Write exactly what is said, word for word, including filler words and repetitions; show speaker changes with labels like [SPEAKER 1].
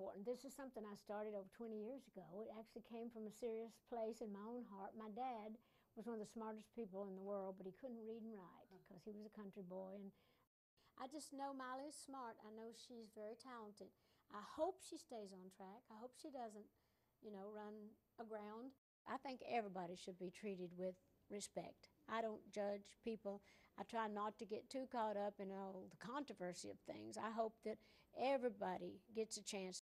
[SPEAKER 1] important. This is something I started over twenty years ago. It actually came from a serious place in my own heart. My dad was one of the smartest people in the world, but he couldn't read and write because he was a country boy. And I just know Miley is smart. I know she's very talented. I hope she stays on track. I hope she doesn't, you know, run aground. I think everybody should be treated with respect. I don't judge people. I try not to get too caught up in all the controversy of things. I hope that everybody gets a chance